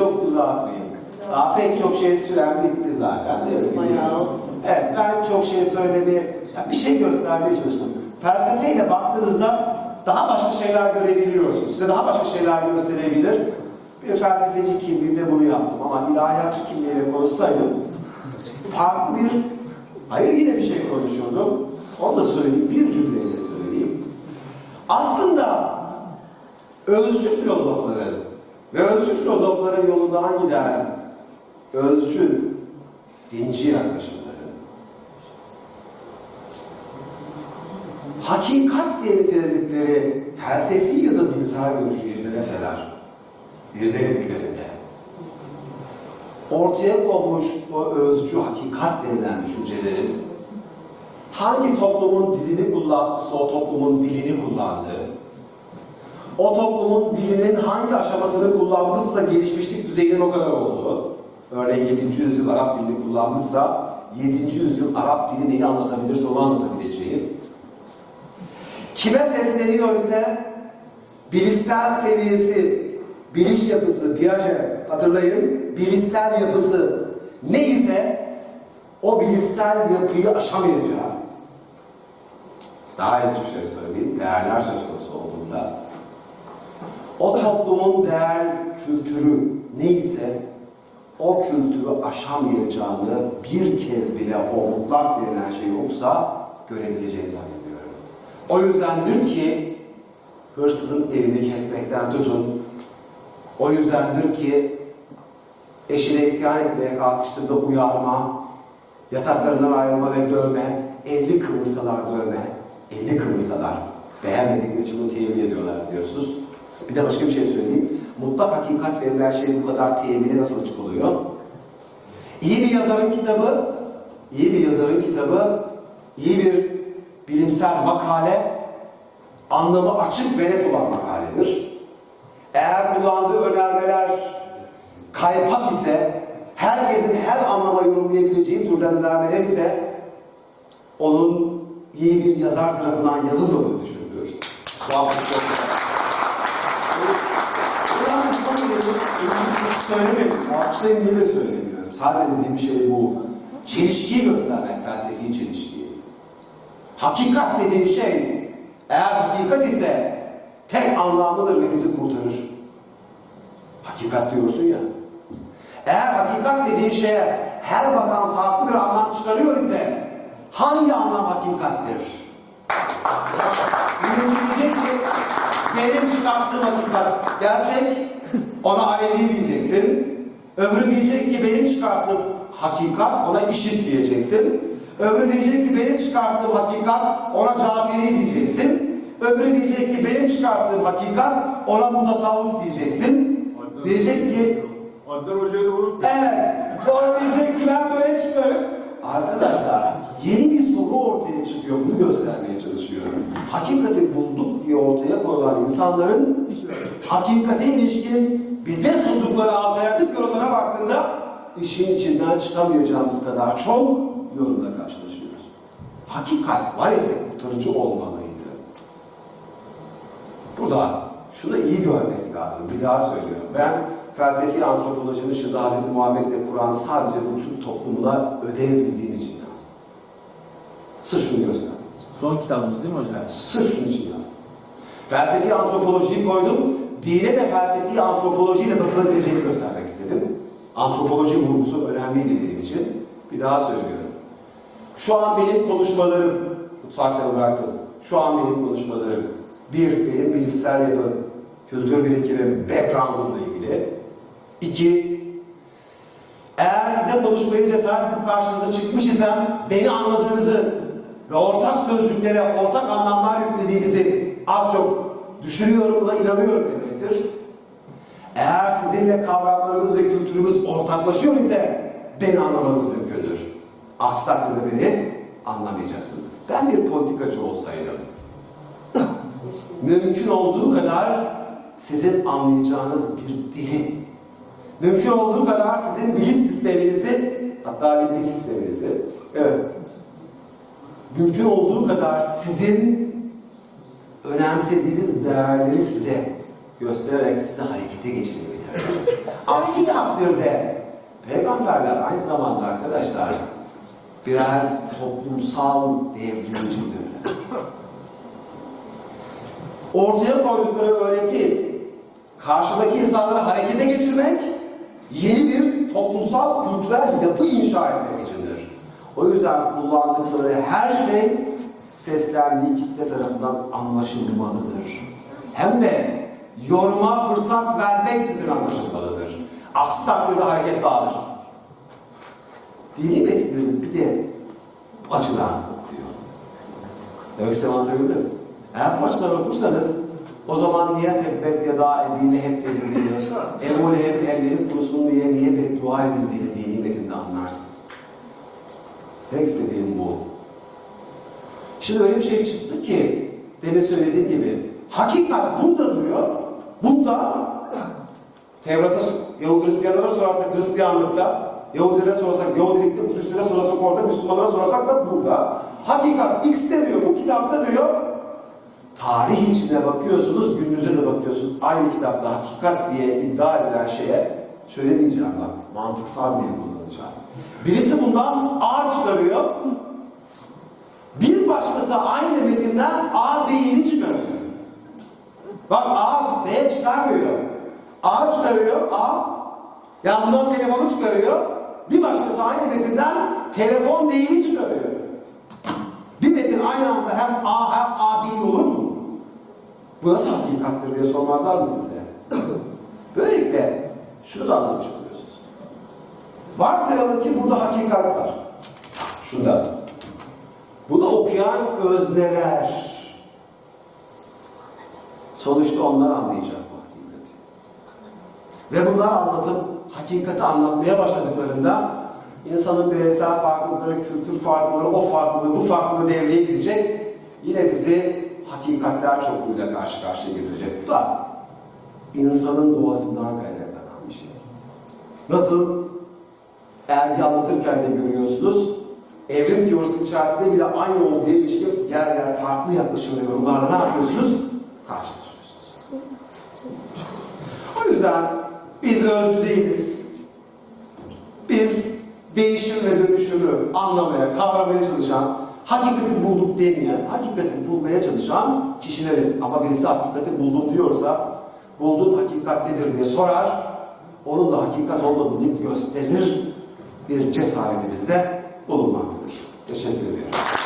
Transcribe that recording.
çok uzatmayayım. Daha pek çok şey süren bitti zaten değil mi? Bayağı. Evet, ben çok şey söylemeye, bir şey göstermeye çalıştım. Felsefeyle baktığınızda daha başka şeyler görebiliyorsunuz. Size daha başka şeyler gösterebilir. Bir felsefeci kimliğimle bunu yaptım ama ilahiyatçı kimliğiyle konuşsaydım farklı bir, hayır yine bir şey konuşuyordum. Onu da söyleyeyim, bir cümleyle söyleyeyim. Aslında özcü filozofların ve özcü filozofların yolundan giden özcü, dinci yaklaşımları, hakikat diye niteledikleri felsefi ya da dinsel görüşü irdeleseler, irdelediklerinde ortaya konmuş o özcü hakikat denilen düşüncelerin hangi toplumun dilini kullanmışsa o toplumun dilini kullandığı, o toplumun dilinin hangi aşamasını kullanmışsa gelişmişlik düzeyinin o kadar olduğu, örneğin 7. yüzyıl Arap dilini kullanmışsa 7. yüzyıl Arap dili neyi anlatabilirse onu anlatabileceği, kime sesleniyor ise bilişsel seviyesi, biliş yapısı, Piaget hatırlayın, bilişsel yapısı neyse o bilişsel yapıyı aşamayacağı, daha ilginç bir şey söyleyeyim, değerler söz konusu olduğunda o toplumun değer kültürü neyse o kültürü aşamayacağını bir kez bile o mutlak denilen şeyi yoksa görebileceğini zannediyorum. O yüzdendir ki hırsızın elini kesmekten tutun, o yüzdendir ki eşine isyan etmeye kalkıştığında uyarma, yataklarından ayrılma ve dövme, 50 kıvırsalar dövme, 50 kıvırsalar beğenmedikleri için bunu tevil ediyorlar biliyorsunuz. Bir de başka bir şey söyleyeyim. Mutlak hakikat denilen şey bu kadar tevhile nasıl açık oluyor? İyi bir yazarın kitabı, iyi bir bilimsel makale, anlamı açık ve net olan makaledir. Eğer kullandığı önermeler kaypak ise, herkesin her anlama yorumlayabileceği türden önermeler ise, onun iyi bir yazar tarafından yazılmadığını düşünülür. Söylemedim, alkışlayın diye de söylemiyorum. Sadece dediğim şey bu. Çelişkiyi göstermek, felsefi çelişkiyi. Hakikat dediğin şey, eğer hakikat ise tek anlamlıdır ve bizi kurtarır. Hakikat diyorsun ya. Eğer hakikat dediğin şeye her bakan farklı bir anlam çıkarıyor ise hangi anlam hakikattir? Birisi diyecek ki benim çıkarttığım hakikat gerçek, ona Alevi diyeceksin. Öbürü diyecek ki benim çıkarttığım hakikat, ona IŞİD diyeceksin. Öbürü diyecek ki benim çıkarttığım hakikat, ona Caferi diyeceksin. Öbürü diyecek ki benim çıkarttığım hakikat, ona mutasavvuf diyeceksin. Diyecek ki Adnan Hoca'yı doğru. evet, sonra diyecek ki ben böyle çıkarım. Arkadaşlar, yeni bir soru ortaya çıkıyor, bunu göstermeye çalışıyorum. Hakikati bulduk diye ortaya koyulan insanların hakikate ilişkin bize sundukları alternatif yorumlara baktığında işin içinden çıkamayacağımız kadar çok yorumla karşılaşıyoruz. Hakikat var ise kurtarıcı olmalıydı. Burada şunu iyi görmek lazım, bir daha söylüyorum. Ben felsefi antropolojinin dışında Hz. Muhammed ve Kur'an sadece bu Türk toplumuna ödeyebildiğim için yazdım. Sırf şunu göstermek için. Son kitabımız değil mi hocam? Sırf şunun için yazdım. Felsefi antropolojiyi koydum, dine de felsefi antropolojiyle bakılabileceğini göstermek istedim. Antropoloji vurgusu önemliydi benim için. Bir daha söylüyorum. Şu an benim konuşmalarım, kutsal kitabı bıraktım. Şu an benim konuşmalarım, benim bilişsel yapı, kültür birikimi, background'umla ilgili. 2, eğer size konuşmayı cesaret edip karşınıza çıkmış isem, beni anladığınızı ve ortak sözcüklere, ortak anlamlar yüklediğinizi az çok düşünüyorum, buna inanıyorum demektir. Eğer sizinle kavramlarımız ve kültürümüz ortaklaşıyor ise, beni anlamanız mümkündür. Aksi takdirde beni anlamayacaksınız. Ben bir politikacı olsaydım, mümkün olduğu kadar sizin anlayacağınız bir dili, mümkün olduğu kadar sizin biliş sisteminizi, hatta limbic sisteminizi, evet, mümkün olduğu kadar sizin önemsediğiniz değerleri size göstererek sizi harekete geçirebilirim. Aksi takdirde peygamberler aynı zamanda arkadaşlar birer toplumsal devrimcidirler. Ortaya koydukları öğreti karşıdaki insanları harekete geçirmek, yeni bir toplumsal kültürel yapı inşa etmek içindir. O yüzden kullandıkları her şey seslendiği kitle tarafından anlaşılmalıdır. Hem de yoruma fırsat vermeksizin anlaşılmalıdır. Aksi takdirde hareket dağılır. Dini metinlerini bir de bu açıdan okuyor. Demek istediğimi anlatabildim mi? Eğer bu açıdan okursanız o zaman niye tebbet ya da Ebu Leheb denildiğini, Ebu Leheb'in elleri kurusun diye niye beddua edildiğini dini metinde anlarsınız. Demek istediğim bu. Şimdi öyle bir şey çıktı ki demin söylediğim gibi hakikat burada duruyor. Bunda Tevrat'a, Hristiyanlara sorarsak Hristiyanlıkta, Yahudilere sorarsak Yahudilikte, Budistlere sorarsak orada, Müslümanlara sorarsak da burada. Hakikat X'te diyor, bu kitapta diyor. Tarih içine bakıyorsunuz, gününüze de bakıyorsunuz. Aynı kitapta hakikat diye iddia edilen şeye şöyle diyeceğim bak, mantıksal diye kullanacağım. Birisi bundan A çıkarıyor. Bir başkası aynı metinden A değilini çıkarıyor. Bak A, B çıkarmıyor. A çıkarıyor, A. Yani bundan telefonu çıkarıyor. Bir başkası aynı metinden telefon değili çıkarıyor. Bir metin aynı anda hem A değil olur mu? Bu nasıl hakikattir diye sormazlar mı size? Böylelikle şunu da anlamış oluyorsunuz. Varsayalım ki burada hakikat var. Şurada. Bunu okuyan özneler. Sonuçta onlar anlayacak bu hakikati. Ve bunlar anlatıp hakikati anlatmaya başladıklarında insanın bireysel farklılıkları, kültür farklılıkları, o farklılığı, bu farklılığı devreye girecek. Yine bizi hakikatler çokluğuyla karşı karşıya getirecek. Bu da insanın doğasından kaynaklanan bir şey. Nasıl? Ergi anlatırken de görüyorsunuz, evrim teorisi içerisinde bile aynı olguya ilişkin yer yer farklı yaklaşım ve yorumlarla ne yapıyorsunuz? Karşılaşıyorsunuz. O yüzden biz özcü değiliz. Biz değişim ve dönüşümü anlamaya, kavramaya çalışan, hakikati bulduk demeyen, hakikati bulmaya çalışan kişileriz. Ama birisi hakikati buldum diyorsa, bulduğun hakikat nedir diye sorar, onun da hakikat olmadığını deyip gösterir bir cesaretimizde bulunmaktadır. Teşekkür ediyorum.